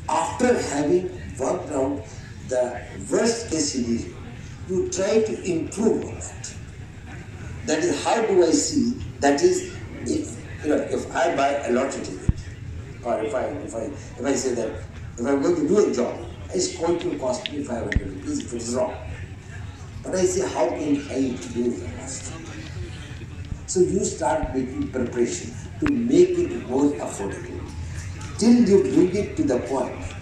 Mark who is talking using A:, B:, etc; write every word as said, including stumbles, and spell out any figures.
A: After having worked out the worst case scenario, you try to improve on that. That is, how do I see? That is, if you know, if I buy a lottery ticket, or if I if I if I say that if I'm going to do a job, it's going to cost me five hundred rupees if it is wrong. But I say, how can I reduce the cost? So you start making preparation to make it more affordable, till you bring it to the point